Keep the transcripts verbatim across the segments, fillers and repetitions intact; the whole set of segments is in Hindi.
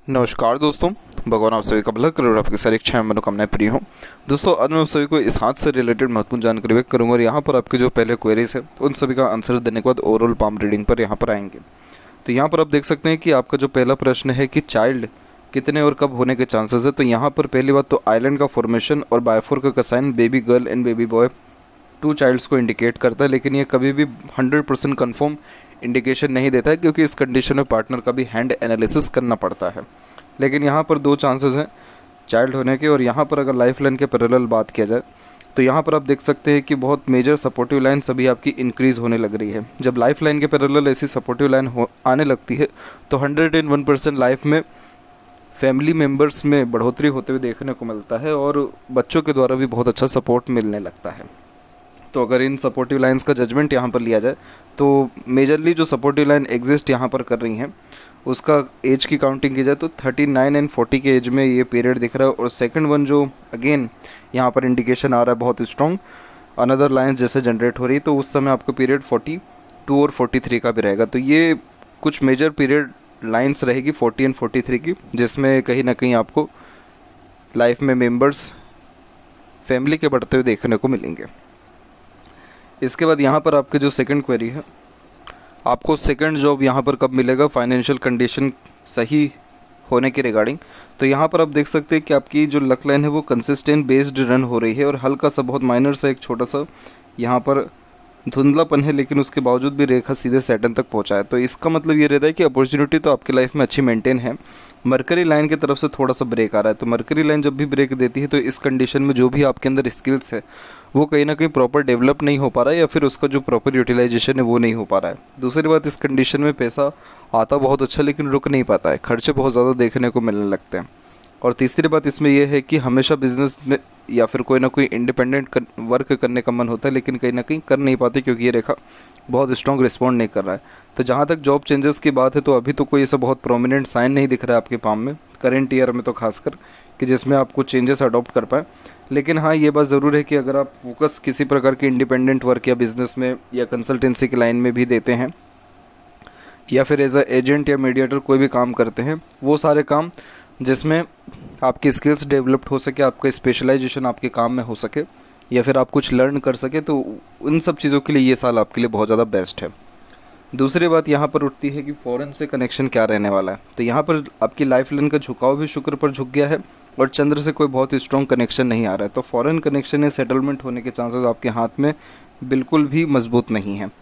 नमस्कार दोस्तों, भगवान आप सभी का भला करे और आपकी सारी इच्छाएं मनोकामनाएं पूरी हों। दोस्तों, आज मैं आप सभी को इस हाथ से रिलेटेड महत्वपूर्ण जानकारी व्यक्त करूंगा और यहाँ पर आपके जो पहले क्वेरीज है उन सभी का आंसर देने के बाद ओवरऑल पाम रीडिंग पर यहाँ पर आएंगे। तो यहाँ पर आप देख सकते हैं कि आपका जो पहला प्रश्न है कि चाइल्ड कितने और कब होने के चांसेस है। तो यहाँ पर पहली बात तो आइलैंड का फॉर्मेशन और बायोफोर का sign baby girl and baby boy two childs को इंडिकेट करता है, लेकिन ये कभी भी हंड्रेड परसेंट कन्फर्म इंडिकेशन नहीं देता है क्योंकि इस कंडीशन में पार्टनर का भी हैंड एनालिसिस करना पड़ता है। लेकिन यहाँ पर दो चांसेस हैं चाइल्ड होने के। और यहाँ पर अगर लाइफ लाइन के पैरेलल बात किया जाए तो यहाँ पर आप देख सकते हैं कि बहुत मेजर सपोर्टिव लाइन सभी आपकी इंक्रीज़ होने लग रही है। जब लाइफ लाइन के पैरेलल ऐसी सपोर्टिव लाइन हो आने लगती है तो hundred and one percent life में फैमिली मेम्बर्स में बढ़ोतरी होते हुए देखने को मिलता है और बच्चों के द्वारा भी बहुत अच्छा सपोर्ट मिलने लगता है। तो अगर इन सपोर्टिव लाइंस का जजमेंट यहाँ पर लिया जाए तो मेजरली जो सपोर्टिव लाइन एग्जिस्ट यहाँ पर कर रही हैं उसका एज की काउंटिंग की जाए तो थर्टी नाइन एंड फोर्टी के एज में ये पीरियड दिख रहा है। और सेकंड वन जो अगेन यहाँ पर इंडिकेशन आ रहा है बहुत स्ट्रॉन्ग अनदर लाइंस जैसे जनरेट हो रही है तो उस समय आपका पीरियड फोर्टी टू और फोर्टी थ्री का भी रहेगा। तो ये कुछ मेजर पीरियड लाइंस रहेगी फोर्टी एंड फोर्टी थ्री की, जिसमें कहीं ना कहीं आपको लाइफ में मेम्बर्स फैमिली के बढ़ते हुए देखने को मिलेंगे। इसके बाद यहाँ पर आपके जो सेकंड क्वेरी है, आपको सेकंड जॉब यहाँ पर कब मिलेगा फाइनेंशियल कंडीशन सही होने के रिगार्डिंग। तो यहाँ पर आप देख सकते हैं कि आपकी जो लक लाइन है वो कंसिस्टेंट बेस्ड रन हो रही है और हल्का सा बहुत माइनर सा एक छोटा सा यहाँ पर धुंधलापन है, लेकिन उसके बावजूद भी रेखा सीधे सैटर्न तक पहुँचा है। तो इसका मतलब ये रहता है कि अपॉर्चुनिटी तो आपकी लाइफ में अच्छी मेंटेन है। मरकरी लाइन की तरफ से थोड़ा सा ब्रेक आ रहा है, तो मरकरी लाइन जब भी ब्रेक देती है तो इस कंडीशन में जो भी आपके अंदर स्किल्स है वो कहीं ना कहीं प्रॉपर डेवलप नहीं हो पा रहा है या फिर उसका जो प्रॉपर यूटिलाइजेशन है वो नहीं हो पा रहा है। दूसरी बात, इस कंडीशन में पैसा आता बहुत अच्छा लेकिन रुक नहीं पाता है, खर्चे बहुत ज़्यादा देखने को मिलने लगते हैं। और तीसरी बात इसमें यह है कि हमेशा बिजनेस में या फिर कोई ना कोई इंडिपेंडेंट कर, वर्क करने का मन होता है लेकिन कहीं ना कहीं कर नहीं पाते क्योंकि ये रेखा बहुत स्ट्रॉन्ग रिस्पॉन्ड नहीं कर रहा है। तो जहाँ तक जॉब चेंजेस की बात है तो अभी तो कोई ऐसा बहुत प्रोमिनेंट साइन नहीं दिख रहा है आपके पाम में करेंट ईयर में तो खासकर कि जिसमें आप कुछ चेंजेस अडॉप्ट कर पाए। लेकिन हाँ, ये बात ज़रूर है कि अगर आप फोकस किसी प्रकार के इंडिपेंडेंट वर्क या बिजनेस में या कंसल्टेंसी की लाइन में भी देते हैं या फिर एज अ एजेंट या मीडिएटर कोई भी काम करते हैं, वो सारे काम जिसमें आपकी स्किल्स डेवलप्ड हो सके, आपका स्पेशलाइजेशन आपके काम में हो सके या फिर आप कुछ लर्न कर सके, तो उन सब चीज़ों के लिए ये साल आपके लिए बहुत ज़्यादा बेस्ट है। दूसरी बात यहाँ पर उठती है कि फॉरेन से कनेक्शन क्या रहने वाला है। तो यहाँ पर आपकी लाइफ लाइन का झुकाव भी शुक्र पर झुक गया है और चंद्र से कोई बहुत स्ट्रॉन्ग कनेक्शन नहीं आ रहा है। तो फॉरेन कनेक्शन या सेटलमेंट होने के चांसेस आपके हाथ में बिल्कुल भी मजबूत नहीं है।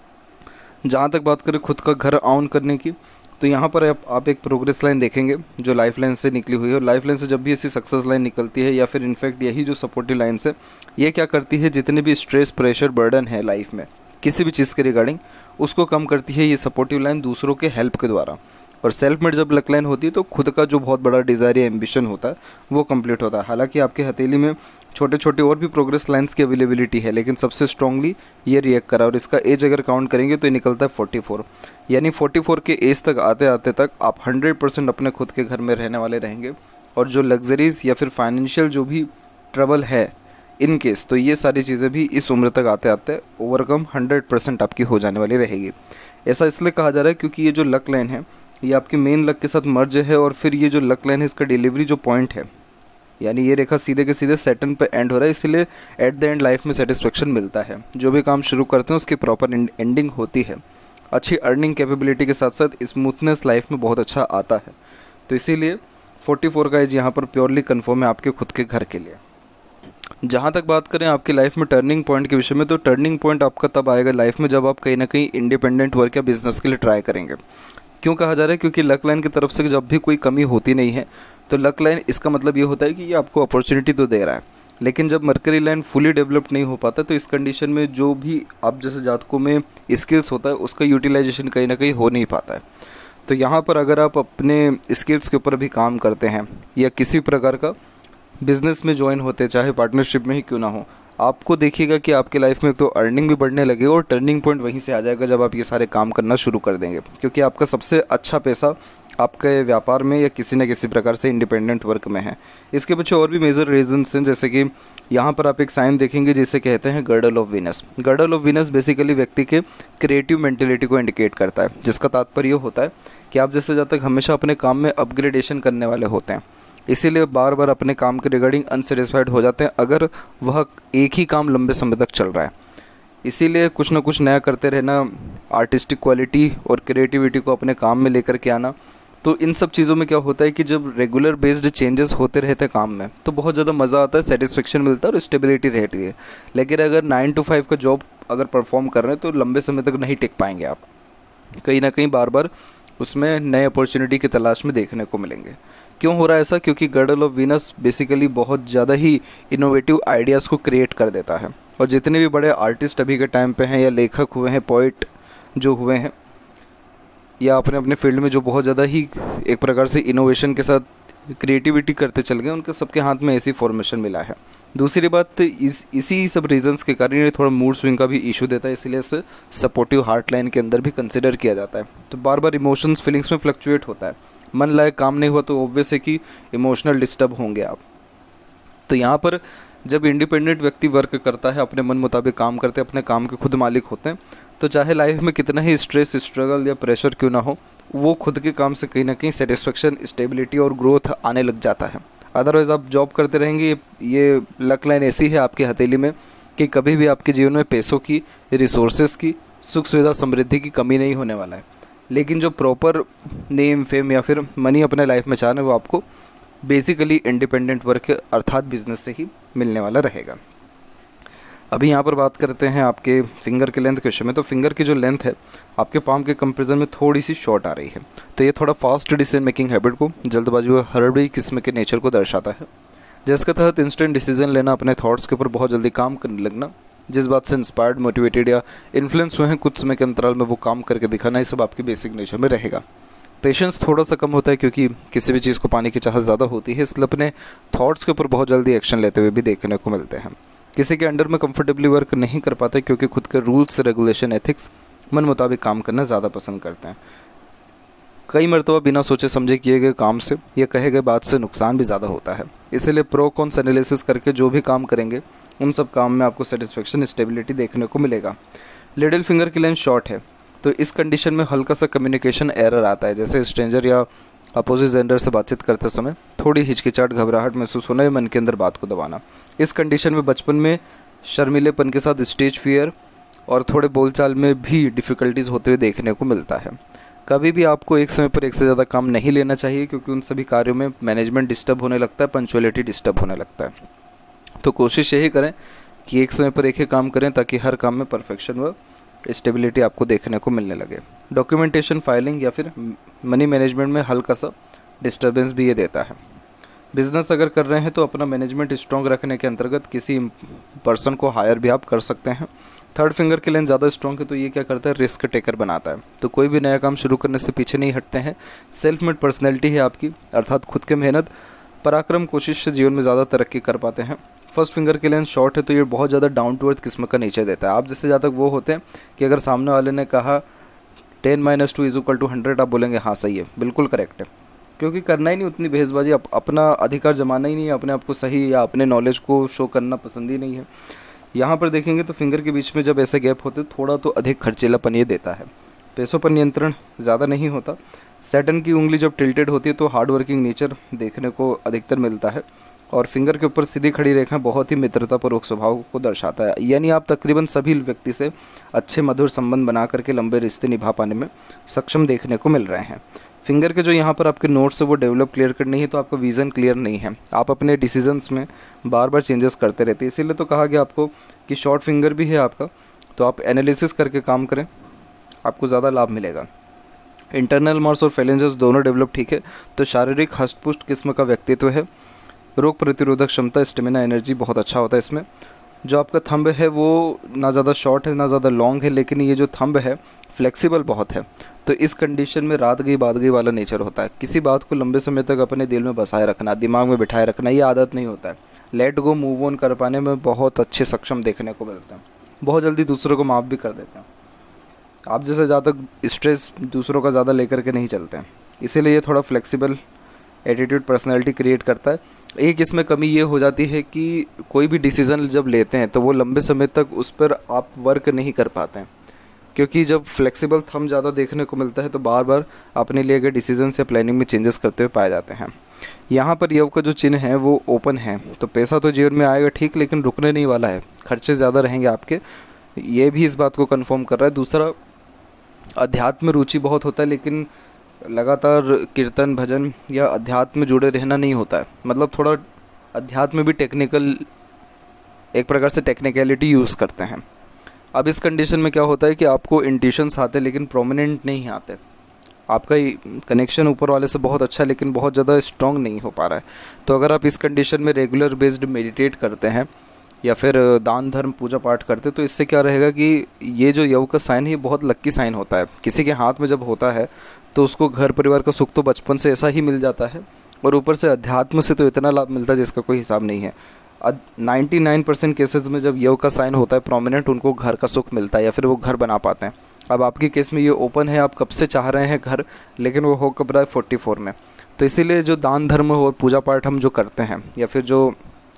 जहाँ तक बात करें खुद का घर ऑन करने की, तो यहाँ पर आप, आप एक प्रोग्रेस लाइन देखेंगे जो लाइफ लाइन से निकली हुई है। और लाइफ लाइन से जब भी ऐसी सक्सेस लाइन निकलती है या फिर इनफैक्ट यही जो सपोर्टिव लाइन है, ये क्या करती है, जितने भी स्ट्रेस प्रेशर बर्डन है लाइफ में किसी भी चीज़ के रिगार्डिंग उसको कम करती है ये सपोर्टिव लाइन दूसरों के हेल्प के द्वारा। और सेल्फ मेड जब लक लाइन होती है तो खुद का जो बहुत बड़ा डिज़ायर या एम्बिशन होता है वो कंप्लीट होता है। हालांकि आपके हथेली में छोटे छोटे और भी प्रोग्रेस लाइंस की अवेलेबिलिटी है लेकिन सबसे स्ट्रांगली ये रिएक्ट करा और इसका एज अगर काउंट करेंगे तो ये निकलता है फोर्टी फोर। यानी फोर्टी फोर के एज तक आते आते तक आप हंड्रेड परसेंट अपने खुद के घर में रहने वाले रहेंगे और जो लग्जरीज या फिर फाइनेंशियल जो भी ट्रबल है इन केस, तो ये सारी चीज़ें भी इस उम्र तक आते आते ओवरकम हंड्रेड परसेंट आपकी हो जाने वाली रहेगी। ऐसा इसलिए कहा जा रहा है क्योंकि ये जो लक लाइन है ये आपकी मेन लक के साथ मर्ज है और फिर ये जो लक लाइन है इसका डिलीवरी जो पॉइंट है यानी ये रेखा सीधे के सीधे सैटर्न पे एंड हो रहा है, इसलिए एट द एंड लाइफ में सेटिस्फेक्शन मिलता है। जो भी काम शुरू करते हैं उसकी प्रॉपर एंडिंग होती है। अच्छी अर्निंग कैपेबिलिटी के साथ साथ स्मूथनेस लाइफ में बहुत अच्छा आता है। तो इसीलिए फोर्टी फोर का एज यहाँ पर प्योरली कन्फर्म है आपके खुद के घर के लिए। जहाँ तक बात करें आपकी लाइफ में टर्निंग पॉइंट के विषय में, तो टर्निंग पॉइंट आपका तब आएगा लाइफ में जब आप कहीं ना कहीं इंडिपेंडेंट वर्क या बिजनेस के लिए ट्राई करेंगे। क्यों कहा जा रहा है, क्योंकि लक लाइन की तरफ से जब भी कोई कमी होती नहीं है तो लक लाइन इसका मतलब ये होता है कि ये आपको अपॉर्चुनिटी तो दे रहा है। लेकिन जब मरकरी लाइन फुली डेवलप्ड नहीं हो पाता तो इस कंडीशन में जो भी आप जैसे जातकों में स्किल्स होता है उसका यूटिलाइजेशन कहीं ना कहीं हो नहीं पाता है। तो यहाँ पर अगर आप अपने स्किल्स के ऊपर भी काम करते हैं या किसी प्रकार का बिजनेस में ज्वाइन होते हैं, चाहे पार्टनरशिप में ही क्यों ना हो, आपको देखिएगा कि आपके लाइफ में तो अर्निंग भी बढ़ने लगेगा और टर्निंग पॉइंट वहीं से आ जाएगा जब आप ये सारे काम करना शुरू कर देंगे। क्योंकि आपका सबसे अच्छा पैसा आपके व्यापार में या किसी न किसी प्रकार से इंडिपेंडेंट वर्क में है। इसके पीछे और भी मेजर रीजंस हैं, जैसे कि यहाँ पर आप एक साइन देखेंगे जिसे कहते हैं girdle of Venus. Girdle of Venus basically व्यक्ति के क्रिएटिव मेंटेलिटी को इंडिकेट करता है, जिसका तात्पर्य होता है कि आप जैसे जातक हमेशा अपने काम में अपग्रेडेशन करने वाले होते हैं, इसीलिए बार बार अपने काम के रिगार्डिंग अनसेटिस्फाइड हो जाते हैं अगर वह एक ही काम लंबे समय तक चल रहा है। इसीलिए कुछ ना कुछ नया करते रहना, आर्टिस्टिक क्वालिटी और क्रिएटिविटी को अपने काम में लेकर के आना। तो इन सब चीज़ों में क्या होता है कि जब रेगुलर बेस्ड चेंजेस होते रहते हैं काम में तो बहुत ज़्यादा मज़ा आता है, सेटिस्फेक्शन मिलता है और स्टेबिलिटी रहती है। लेकिन अगर नाइन टू फाइव का जॉब अगर परफॉर्म कर रहे हैं तो लंबे समय तक नहीं टिक पाएंगे आप, कहीं ना कहीं बार बार उसमें नए अपॉर्चुनिटी की तलाश में देखने को मिलेंगे। क्यों हो रहा है ऐसा? क्योंकि गर्डल ऑफ वीनस बेसिकली बहुत ज़्यादा ही इनोवेटिव आइडियाज़ को क्रिएट कर देता है, और जितने भी बड़े आर्टिस्ट अभी के टाइम पे हैं या लेखक हुए हैं, पोइट जो हुए हैं, या अपने अपने फील्ड में जो बहुत ज़्यादा ही एक प्रकार से इनोवेशन के साथ क्रिएटिविटी करते चल गए, उनके सबके हाथ में ऐसी फॉर्मेशन मिला है। दूसरी बात, इस इसी सब रीजंस के कारण ये थोड़ा मूड स्विंग का भी इशू देता है, इसलिए इसे सपोर्टिव हार्ट लाइन के अंदर भी कंसिडर किया जाता है। तो बार बार इमोशंस फीलिंग्स में फ्लक्चुएट होता है, मन लायक काम नहीं हुआ तो ऑब्वियस है कि इमोशनल डिस्टर्ब होंगे आप। तो यहाँ पर जब इंडिपेंडेंट व्यक्ति वर्क करता है, अपने मन मुताबिक काम करते हैं, अपने काम के खुद मालिक होते हैं, तो चाहे लाइफ में कितना ही स्ट्रेस, स्ट्रगल या प्रेशर क्यों ना हो, वो खुद के काम से कहीं ना कहीं सेटिस्फेक्शन, स्टेबिलिटी और ग्रोथ आने लग जाता है। अदरवाइज़ आप जॉब करते रहेंगे, ये लक लाइन ऐसी है आपकी हथेली में कि कभी भी आपके जीवन में पैसों की, रिसोर्सेज की, सुख सुविधा, समृद्धि की कमी नहीं होने वाला है। लेकिन जो प्रॉपर नेम, फेम या फिर मनी अपने लाइफ में चाहना है वो आपको बेसिकली इंडिपेंडेंट वर्क अर्थात बिजनेस से ही मिलने वाला रहेगा। अभी यहाँ पर बात करते हैं आपके फिंगर के लेंथ के विषय में। तो फिंगर की जो लेंथ है आपके पाम के कंपेरिजन में थोड़ी सी शॉर्ट आ रही है, तो ये थोड़ा फास्ट डिसीजन मेकिंग हैबिट को, जल्दबाजी व हड़बड़ी किस्म के नेचर को दर्शाता है, जिसके तहत इंस्टेंट डिसीजन लेना, अपने थॉट्स के ऊपर बहुत जल्दी काम करने लगना, जिस बात से इंस्पायर्ड, मोटिवेटेड या इन्फ्लुएंस हुए हैं, कुछ समय के अंतराल में वो काम करके दिखाना, ये सब आपके बेसिक नेचर में रहेगा। पेशेंस थोड़ा सा कम होता है क्योंकि किसी भी चीज़ को पाने की चाहत ज़्यादा होती है, इसलिए अपने थॉट्स के ऊपर बहुत जल्दी एक्शन लेते हुए भी देखने को मिलते हैं। किसी के अंडर में कंफर्टेबली वर्क नहीं कर पाते क्योंकि खुद के रूल्स, रेगुलेशन, एथिक्स, मन मुताबिक काम करना ज़्यादा पसंद करते हैं। कई मरतबा बिना सोचे समझे किए गए काम से या कहे गए बात से नुकसान भी ज़्यादा होता है, इसीलिए प्रो कॉन्स एनालिसिस करके जो भी काम करेंगे उन सब काम में आपको सेटिस्फेक्शन, स्टेबिलिटी देखने को मिलेगा। लिटिल फिंगर की लेंथ शॉर्ट है, तो इस कंडीशन में हल्का सा कम्युनिकेशन एरर आता है, जैसे स्ट्रेंजर या अपोजिट जेंडर से बातचीत करते समय थोड़ी हिचकिचाहट, घबराहट महसूस होना या मन के अंदर बात को दबाना। इस कंडीशन में बचपन में शर्मीलेपन के साथ स्टेज फियर और थोड़े बोलचाल में भी डिफ़िकल्टीज होते हुए देखने को मिलता है। कभी भी आपको एक समय पर एक से ज़्यादा काम नहीं लेना चाहिए क्योंकि उन सभी कार्यों में मैनेजमेंट डिस्टर्ब होने लगता है, पंक्चुअलिटी डिस्टर्ब होने लगता है। तो कोशिश यही करें कि एक समय पर एक ही काम करें ताकि हर काम में परफेक्शन व स्टेबिलिटी आपको देखने को मिलने लगे। डॉक्यूमेंटेशन, फाइलिंग या फिर मनी मैनेजमेंट में हल्का सा डिस्टर्बेंस भी ये देता है। बिजनेस अगर कर रहे हैं तो अपना मैनेजमेंट स्ट्रॉन्ग रखने के अंतर्गत किसी पर्सन को हायर भी आप कर सकते हैं। थर्ड फिंगर की लेंथ ज़्यादा स्ट्रॉन्ग है तो ये क्या करता है, रिस्क टेकर बनाता है, तो कोई भी नया काम शुरू करने से पीछे नहीं हटते हैं। सेल्फ मेड पर्सनैलिटी है आपकी, अर्थात खुद के मेहनत, पराक्रम, कोशिश से जीवन में ज़्यादा तरक्की कर पाते हैं। फर्स्ट फिंगर की लेंथ शॉर्ट है तो ये बहुत ज़्यादा डाउन टू अर्थ किस्म का नेचर देता है। आप जैसे ज़्यादा वो होते हैं कि अगर सामने वाले ने कहा ten minus two is equal to hundred, आप बोलेंगे हाँ सही है, बिल्कुल करेक्ट है, क्योंकि करना ही नहीं उतनी भेजबाजी, अप, अपना अधिकार जमाना ही नहीं है, अपने आप को सही या अपने नॉलेज को शो करना पसंद ही नहीं है। यहाँ पर देखेंगे तो फिंगर के बीच में जब ऐसे गैप होते थोड़ा तो अधिक खर्चीलापन ये देता है। पैसों पर नियंत्रण ज़्यादा नहीं होता। सैटर्न की उंगली जब टिल्टेड होती है तो हार्ड वर्किंग नेचर देखने को अधिकतर मिलता है, और फिंगर के ऊपर सीधी खड़ी रेखा बहुत ही मित्रतापूर्वक स्वभाव को दर्शाता है, यानी आप तकरीबन सभी व्यक्ति से अच्छे मधुर संबंध बना करके लंबे रिश्ते निभा पाने में सक्षम देखने को मिल रहे हैं। फिंगर के जो यहाँ पर आपके नोट्स है वो डेवलप क्लियर कर नहीं है तो आपका विज़न क्लियर नहीं है, आप अपने डिसीजंस में बार बार चेंजेस करते रहते हैं, इसीलिए तो कहा गया आपको कि शॉर्ट फिंगर भी है आपका, तो आप एनालिसिस करके काम करें, आपको ज़्यादा लाभ मिलेगा। इंटरनल मार्स और फेलेंजर्स दोनों डेवलप ठीक है, तो शारीरिक हष्टपुष्ट किस्म का व्यक्तित्व है, रोग प्रतिरोधक क्षमता, स्टेमिना, एनर्जी बहुत अच्छा होता है इसमें। जो आपका थंब है वो ना ज़्यादा शॉर्ट है ना ज़्यादा लॉन्ग है, लेकिन ये जो थंब है फ्लेक्सिबल बहुत है, तो इस कंडीशन में रात गई बात गई वाला नेचर होता है। किसी बात को लंबे समय तक अपने दिल में बसाए रखना, दिमाग में बिठाए रखना, ये आदत नहीं होता है। लेट गो, मूव ऑन कर पाने में बहुत अच्छे सक्षम देखने को मिलते हैं, बहुत जल्दी दूसरों को माफ़ भी कर देते हैं। आप जैसे ज़्यादा स्ट्रेस दूसरों का ज़्यादा लेकर के नहीं चलते हैं, इसीलिए ये थोड़ा फ्लेक्सिबल एटीट्यूड, पर्सनैलिटी क्रिएट करता है। एक इसमें कमी ये हो जाती है कि कोई भी डिसीज़न जब लेते हैं तो वो लंबे समय तक उस पर आप वर्क नहीं कर पाते हैं, क्योंकि जब फ्लेक्सिबल थंब ज़्यादा देखने को मिलता है तो बार बार अपने लिए गए डिसीजन या प्लानिंग में चेंजेस करते हुए पाए जाते हैं। यहाँ पर यव का जो चिन्ह है वो ओपन है, तो पैसा तो जीवन में आएगा ठीक, लेकिन रुकने नहीं वाला है, खर्चे ज़्यादा रहेंगे आपके, ये भी इस बात को कंफर्म कर रहा है। दूसरा, अध्यात्म में रुचि बहुत होता है, लेकिन लगातार कीर्तन भजन या अध्यात्म में जुड़े रहना नहीं होता है, मतलब थोड़ा अध्यात्म में भी टेक्निकल, एक प्रकार से टेक्निकलिटी यूज़ करते हैं। अब इस कंडीशन में क्या होता है कि आपको इंट्यूशंस आते हैं लेकिन प्रोमिनेंट नहीं आते, आपका कनेक्शन ऊपर वाले से बहुत अच्छा लेकिन बहुत ज़्यादा स्ट्रॉन्ग नहीं हो पा रहा है। तो अगर आप इस कंडीशन में रेगुलर बेस्ड मेडिटेट करते हैं या फिर दान धर्म पूजा पाठ करते, तो इससे क्या रहेगा कि ये जो यव का साइन है ये बहुत लक्की साइन होता है। किसी के हाथ में जब होता है तो उसको घर परिवार का सुख तो बचपन से ऐसा ही मिल जाता है, और ऊपर से अध्यात्म से तो इतना लाभ मिलता है जिसका कोई हिसाब नहीं है। नाइन्टी नाइन परसेंट केसेस में जब यव का साइन होता है प्रोमिनेंट, उनको घर का सुख मिलता है या फिर वो घर बना पाते हैं। अब आपके केस में ये ओपन है, आप कब से चाह रहे हैं घर, लेकिन वो हो कब रहा है फोर्टी फोर में। तो इसीलिए जो दान धर्म और पूजा पाठ हम जो करते हैं या फिर जो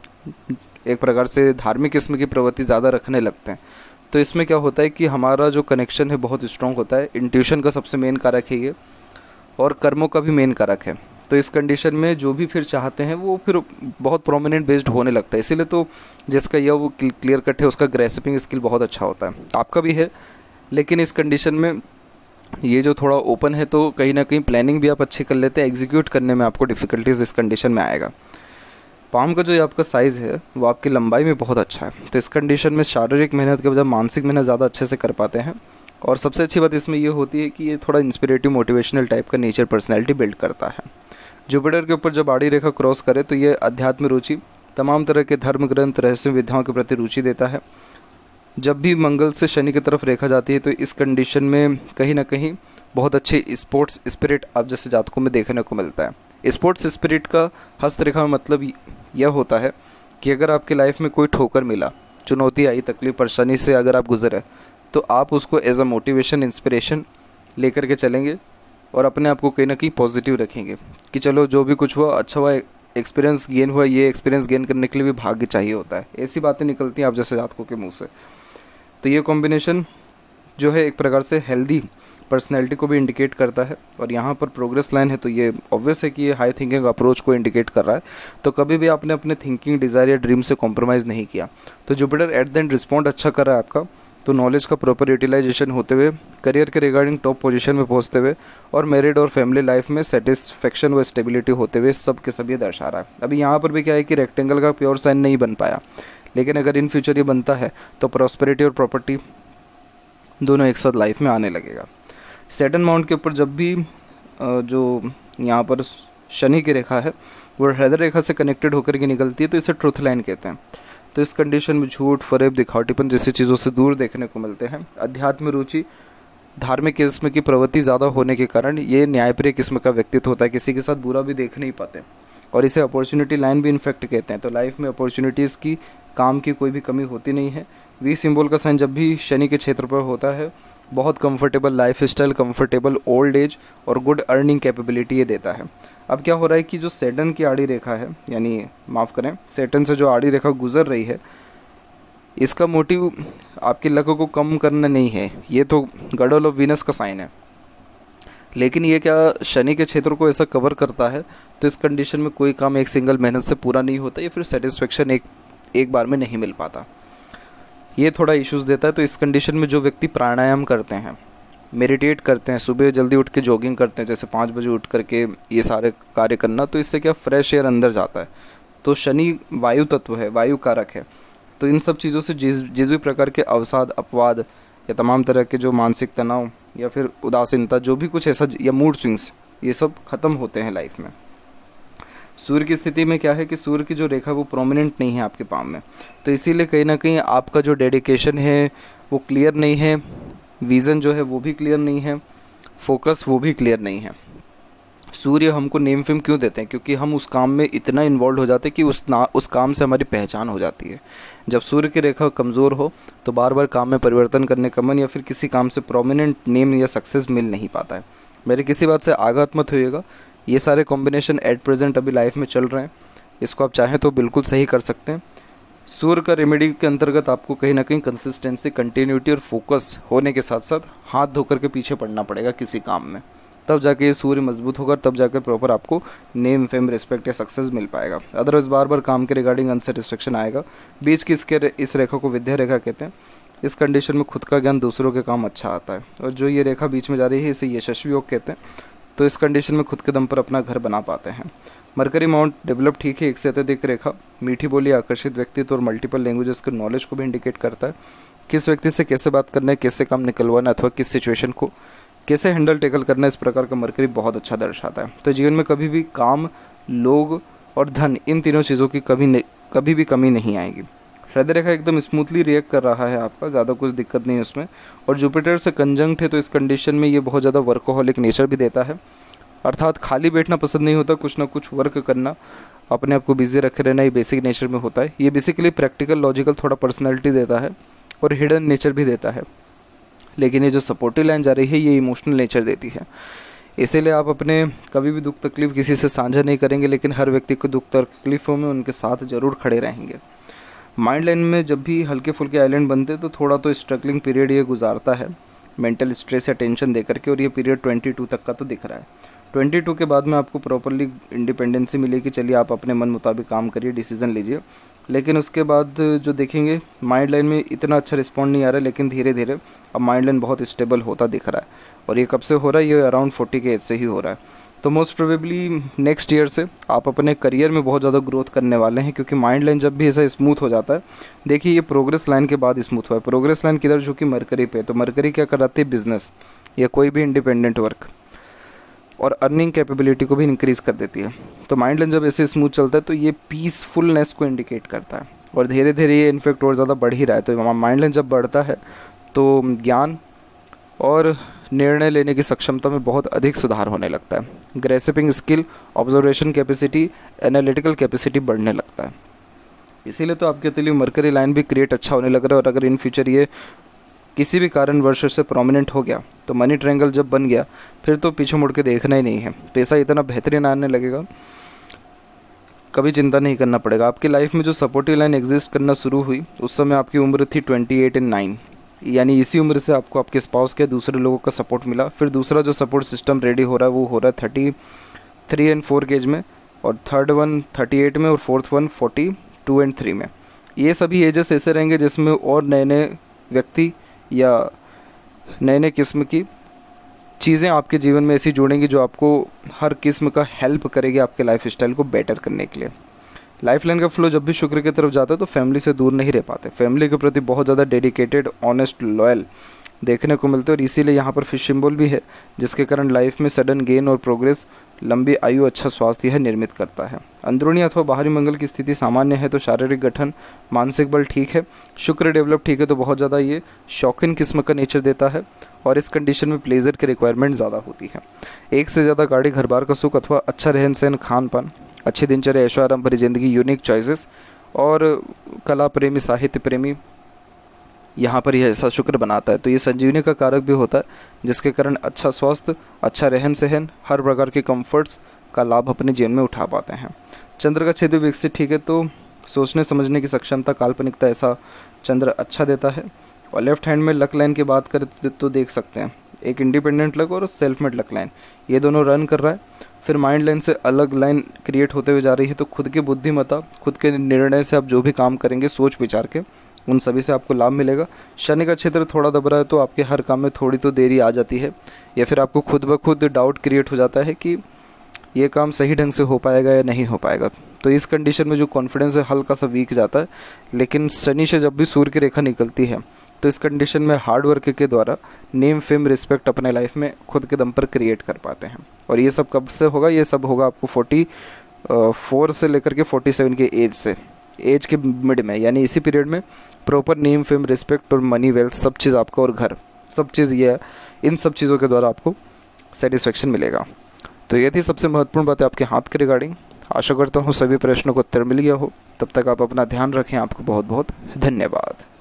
एक प्रकार से धार्मिक किस्म की प्रवृत्ति ज़्यादा रखने लगते हैं, तो इसमें क्या होता है कि हमारा जो कनेक्शन है बहुत स्ट्रॉन्ग होता है। इंट्यूशन का सबसे मेन कारक है ये, और कर्मों का भी मेन कारक है। तो इस कंडीशन में जो भी फिर चाहते हैं वो फिर बहुत प्रोमिनेंट बेस्ड होने लगता है। इसीलिए तो जिसका यह वो क्लियर कट है उसका ग्रेस्पिंग स्किल बहुत अच्छा होता है, आपका भी है। लेकिन इस कंडीशन में ये जो थोड़ा ओपन है तो कहीं ना कहीं प्लानिंग भी आप अच्छी कर लेते हैं, एग्जीक्यूट करने में आपको डिफ़िकल्टीज इस कंडीशन में आएगा। पाम का जो आपका साइज़ है वो आपकी लंबाई में बहुत अच्छा है, तो इस कंडीशन में शारीरिक मेहनत के बजाय मानसिक मेहनत ज़्यादा अच्छे से कर पाते हैं। और सबसे अच्छी बात इसमें ये होती है कि ये थोड़ा इंस्पिरेटिव मोटिवेशनल टाइप का नेचर पर्सनैलिटी बिल्ड करता है। जुपिटर के ऊपर जब आड़ी रेखा क्रॉस करे तो ये अध्यात्म रुचि, तमाम तरह के धर्म ग्रंथ रहस्य विद्याओं के प्रति रुचि देता है। जब भी मंगल से शनि की तरफ रेखा जाती है तो इस कंडीशन में कहीं ना कहीं बहुत अच्छे स्पोर्ट्स स्पिरिट आप जैसे जातकों में देखने को मिलता है। स्पोर्ट्स स्पिरिट का हस्तरेखा में मतलब यह होता है कि अगर आपकी लाइफ में कोई ठोकर मिला, चुनौती आई, तकलीफ परेशानी से अगर आप गुजरे, तो आप उसको एज अ मोटिवेशन इंस्पिरेशन लेकर के चलेंगे और अपने आप को कहीं ना कहीं पॉजिटिव रखेंगे कि चलो जो भी कुछ हुआ अच्छा हुआ, एक्सपीरियंस गेन हुआ, ये एक्सपीरियंस गेन करने के लिए भी भाग्य चाहिए होता है। ऐसी बातें निकलती हैं आप जैसे जातकों के मुंह से। तो ये कॉम्बिनेशन जो है एक प्रकार से हेल्दी पर्सनैलिटी को भी इंडिकेट करता है। और यहाँ पर प्रोग्रेस लाइन है तो ये ऑब्वियस है कि ये हाई थिंकिंग अप्रोच को इंडिकेट कर रहा है। तो कभी भी आपने अपने थिंकिंग, डिज़ायर या ड्रीम से कॉम्प्रोमाइज़ नहीं किया। तो Jupiter at the end respond अच्छा कर रहा है आपका। तो नॉलेज का प्रॉपर यूटिलाइजेशन होते हुए, करियर के रिगार्डिंग टॉप पोजीशन में पहुंचते हुए और मैरिड और फैमिली लाइफ में सेटिस्फेक्शन व स्टेबिलिटी होते हुए सब के सब ये दर्शा रहा है। अभी यहाँ पर भी क्या है कि रेक्टेंगल का प्योर साइन नहीं बन पाया, लेकिन अगर इन फ्यूचर ये बनता है तो प्रॉस्पेरिटी और प्रॉपर्टी दोनों एक साथ लाइफ में आने लगेगा। सैटर्न माउंट के ऊपर जब भी जो यहाँ पर शनि की रेखा है वो हृदय रेखा से कनेक्टेड होकर के निकलती है तो इसे ट्रुथ लाइन कहते हैं। तो इस कंडीशन में झूठ, फरेब, दिखावटीपन जैसी चीज़ों से दूर देखने को मिलते हैं। अध्यात्म रुचि, धार्मिक किस्म की प्रवृत्ति ज़्यादा होने के कारण ये न्यायप्रिय किस्म का व्यक्तित्व होता है, किसी के साथ बुरा भी देख नहीं पाते, और इसे अपॉर्चुनिटी लाइन भी इनफेक्ट कहते हैं। तो लाइफ में अपॉर्चुनिटीज़ की, काम की कोई भी कमी होती नहीं है। वी सिंबल का साइन जब भी शनि के क्षेत्र पर होता है बहुत comfortable life style, comfortable old age और गुड अर्निंग कैपेबिलिटी ये देता है। अब क्या हो रहा है कि जो सैटर्न की आड़ी रेखा है, यानी माफ़ करें सैटर्न से जो आड़ी रेखा गुजर रही है, इसका मोटिव आपके लक को कम करना नहीं है, ये तो गॉड ऑफ वीनस का साइन है। लेकिन ये क्या शनि के क्षेत्र को ऐसा कवर करता है तो इस कंडीशन में कोई काम एक सिंगल मेहनत से पूरा नहीं होता या फिर सेटिस्फेक्शन एक एक बार में नहीं मिल पाता, ये थोड़ा इश्यूज़ देता है। तो इस कंडीशन में जो व्यक्ति प्राणायाम करते हैं, मेडिटेट करते हैं, सुबह जल्दी उठ के जॉगिंग करते हैं, जैसे पाँच बजे उठ करके ये सारे कार्य करना, तो इससे क्या फ्रेश एयर अंदर जाता है। तो शनि वायु तत्व है, वायु कारक है, तो इन सब चीज़ों से जिस जिस भी प्रकार के अवसाद, अपवाद या तमाम तरह के जो मानसिक तनाव या फिर उदासीनता, जो भी कुछ ऐसा, या मूड स्विंग्स, ये सब खत्म होते हैं लाइफ में। सूर्य की स्थिति में क्या है कि सूर्य की जो रेखा वो प्रोमिनेंट नहीं है आपके पाम में, तो इसीलिए कहीं ना कहीं आपका जो डेडिकेशन है वो क्लियर नहीं है, विज़न जो है वो भी क्लियर नहीं है, फोकस वो भी क्लियर नहीं है। सूर्य हमको नेम फेम क्यों देते हैं? क्योंकि हम उस काम में इतना इन्वॉल्व हो जाते हैं कि उस ना उस काम से हमारी पहचान हो जाती है। जब सूर्य की रेखा कमज़ोर हो तो बार बार काम में परिवर्तन करने का मन या फिर किसी काम से प्रोमिनेंट नेम या सक्सेस मिल नहीं पाता है। मेरे किसी बात से आघात मत होइएगा, ये सारे कॉम्बिनेशन एट प्रेजेंट अभी लाइफ में चल रहे हैं, इसको आप चाहें तो बिल्कुल सही कर सकते हैं। सूर्य का रेमेडी के अंतर्गत आपको कहीं ना कहीं कंसिस्टेंसी, कंटिन्यूटी और फोकस होने के साथ साथ हाथ धोकर के पीछे पड़ना पड़ेगा किसी काम में, तब जाके ये सूर्य मजबूत होगा, तब जाकर प्रॉपर आपको नेम, फेम, रिस्पेक्ट या सक्सेस मिल पाएगा। अदरवाइज बार बार काम के रिगार्डिंग अनसेटिस्फेक्शन आएगा। बीच की इसके इस रेखा को विद्या रेखा कहते हैं। इस कंडीशन में खुद का ज्ञान, दूसरों के काम अच्छा आता है। और जो ये रेखा बीच में जा रही है इसे यशस्वी योग कहते हैं। तो इस कंडीशन में खुद के दम पर अपना घर बना पाते हैं। मरकरी माउंट डेवलप ठीक है। एक से अत्यधिक रेखा मीठी बोली, आकर्षित व्यक्तित्व और मल्टीपल लैंग्वेजेस के नॉलेज को भी इंडिकेट करता है। किस व्यक्ति से कैसे बात करना है, कैसे काम निकलवाना अथवा किस सिचुएशन को कैसे हैंडल टेकल करना है, इस प्रकार का मरकरी बहुत अच्छा दर्शाता है। तो जीवन में कभी भी काम, लोग और धन, इन तीनों चीज़ों की कभी कभी भी कमी नहीं आएगी। हृदय रेखा एकदम स्मूथली रिएक्ट कर रहा है आपका, ज़्यादा कुछ दिक्कत नहीं है उसमें। और जुपिटर से कंजंक्ट है, तो इस कंडीशन में ये बहुत ज़्यादा वर्कोहॉलिक नेचर भी देता है, अर्थात खाली बैठना पसंद नहीं होता, कुछ ना कुछ वर्क करना, अपने आप को बिजी रखे रहना, ये बेसिक नेचर में होता है। ये बेसिकली प्रैक्टिकल, लॉजिकल, थोड़ा पर्सनैलिटी देता है और हिडन नेचर भी देता है। लेकिन ये जो सपोर्टिव लाइन जा रही है ये इमोशनल नेचर देती है। इसीलिए आप अपने कभी भी दुख तकलीफ किसी से साझा नहीं करेंगे, लेकिन हर व्यक्ति को दुख तकलीफ़ों में उनके साथ ज़रूर खड़े रहेंगे। माइंड लाइन में जब भी हल्के फुल्के आइलैंड बनते तो थोड़ा तो स्ट्रगलिंग पीरियड ये गुजारता है, मेंटल स्ट्रेस या टेंशन दे करके। और ये पीरियड ट्वेंटी टू तक का तो दिख रहा है। ट्वेंटी टू के बाद में आपको प्रॉपरली इंडिपेंडेंसी मिलेगी। चलिए आप अपने मन मुताबिक काम करिए, डिसीजन लीजिए। लेकिन उसके बाद जो देखेंगे माइंड लाइन में इतना अच्छा रिस्पॉन्ड नहीं आ रहा है, लेकिन धीरे धीरे अब माइंड लाइन बहुत स्टेबल होता दिख रहा है। और ये कब से हो रहा है? ये अराउंड फोर्टी के एज से ही हो रहा है। तो मोस्ट प्रोबेबली नेक्स्ट ईयर से आप अपने करियर में बहुत ज़्यादा ग्रोथ करने वाले हैं, क्योंकि माइंड लाइन जब भी ऐसा स्मूथ हो जाता है, देखिए ये प्रोग्रेस लाइन के बाद स्मूथ हुआ है। प्रोग्रेस लाइन किधर? जो कि मरकरी पे। तो मरकरी क्या कराती है? बिजनेस या कोई भी इंडिपेंडेंट वर्क और अर्निंग कैपेबिलिटी को भी इंक्रीज़ कर देती है। तो माइंड लाइन जब ऐसे स्मूथ चलता है तो ये पीसफुलनेस को इंडिकेट करता है, और धीरे धीरे ये इनफेक्ट और ज़्यादा बढ़ ही रहा है। तो माइंड लाइन जब बढ़ता है तो ज्ञान और निर्णय लेने की सक्षमता में बहुत अधिक सुधार होने लगता है। Grasping skill, observation capacity, analytical capacity बढ़ने लगता है। इसीलिए तो आपके लिए मरकरी लाइन भी क्रिएट अच्छा होने लग रहा है। और अगर इन फ्यूचर ये किसी भी कारणवश से प्रोमिनेंट हो गया तो मनी ट्रायंगल जब बन गया फिर तो पीछे मुड़ के देखना ही नहीं है। पैसा इतना बेहतरीन आने लगेगा, कभी चिंता नहीं करना पड़ेगा। आपकी लाइफ में जो सपोर्टिव लाइन एग्जिस्ट करना शुरू हुई उस समय आपकी उम्र थी ट्वेंटी एट एंड नाइन, यानी इसी उम्र से आपको आपके स्पाउस के दूसरे लोगों का सपोर्ट मिला। फिर दूसरा जो सपोर्ट सिस्टम रेडी हो रहा है वो हो रहा है थर्टी थ्री एंड फोर के एज में, और थर्ड वन थर्टी एट में, और fourth one forty two and three में। ये सभी एजेस ऐसे रहेंगे जिसमें और नए नए व्यक्ति या नए नए किस्म की चीज़ें आपके जीवन में ऐसी जोड़ेंगी जो आपको हर किस्म का हेल्प करेगी आपके लाइफ स्टाइल को बेटर करने के लिए। लाइफ लाइन का फ्लो जब भी शुक्र की तरफ जाता है तो फैमिली से दूर नहीं रह पाते। फैमिली के प्रति बहुत ज़्यादा डेडिकेटेड, ऑनेस्ट, लॉयल देखने को मिलते हैं। और इसीलिए यहाँ पर फिश सिंबल भी है, जिसके कारण लाइफ में सडन गेन और प्रोग्रेस, लंबी आयु, अच्छा स्वास्थ्य यह निर्मित करता है। अंदरूनी अथवा बाहरी मंगल की स्थिति सामान्य है तो शारीरिक गठन, मानसिक बल ठीक है। शुक्र डेवलप ठीक है तो बहुत ज़्यादा ये शौकीन किस्म का नेचर देता है, और इस कंडीशन में प्लेजर की रिक्वायरमेंट ज़्यादा होती है। एक से ज़्यादा गाड़ी, घर बार का सुख अथवा अच्छा रहन सहन, खान पान, अच्छी दिनचर्या, ऐशो आराम भरी जिंदगी, यूनिक चॉइसेस और कला प्रेमी, साहित्य प्रेमी, यहाँ पर यह ऐसा शुक्र बनाता है। तो ये संजीवनी का कारक भी होता है, जिसके कारण अच्छा स्वास्थ्य, अच्छा रहन सहन, हर प्रकार के कंफर्ट्स का लाभ अपने जीवन में उठा पाते हैं। चंद्र का क्षेत्र विकसित ठीक है तो सोचने समझने की सक्षमता, काल्पनिकता ऐसा चंद्र अच्छा देता है। और लेफ्ट हैंड में लक लाइन की बात करें तो देख सकते हैं एक इंडिपेंडेंट लक और सेल्फ मेड लक लाइन, ये दोनों रन कर रहा है। फिर माइंड लाइन से अलग लाइन क्रिएट होते हुए जा रही है। तो खुद की बुद्धिमत्ता, खुद के निर्णय से आप जो भी काम करेंगे सोच विचार के, उन सभी से आपको लाभ मिलेगा। शनि का क्षेत्र थोड़ा दब रहा है तो आपके हर काम में थोड़ी तो देरी आ जाती है, या फिर आपको खुद ब खुद डाउट क्रिएट हो जाता है कि ये काम सही ढंग से हो पाएगा या नहीं हो पाएगा। तो इस कंडीशन में जो कॉन्फिडेंस है हल्का सा वीक जाता है। लेकिन शनि से जब भी सूर्य की रेखा निकलती है तो इस कंडीशन में हार्ड वर्क के द्वारा नेम, फेम, रिस्पेक्ट अपने लाइफ में खुद के दम पर क्रिएट कर पाते हैं। और ये सब कब से होगा? ये सब होगा आपको फोर्टी फोर से लेकर के फोर्टी सेवन के एज से, एज के मिड में, यानी इसी पीरियड में प्रॉपर नेम, फेम, रिस्पेक्ट और मनी, वेल्थ सब चीज़ आपका, और घर सब चीज़, ये इन सब चीज़ों के द्वारा आपको सेटिस्फेक्शन मिलेगा। तो ये थी सबसे महत्वपूर्ण बात है आपके हाथ के रिगार्डिंग। आशा करता हूँ सभी प्रश्नों को उत्तर मिल गया हो। तब तक आप अपना ध्यान रखें। आपको बहुत बहुत धन्यवाद।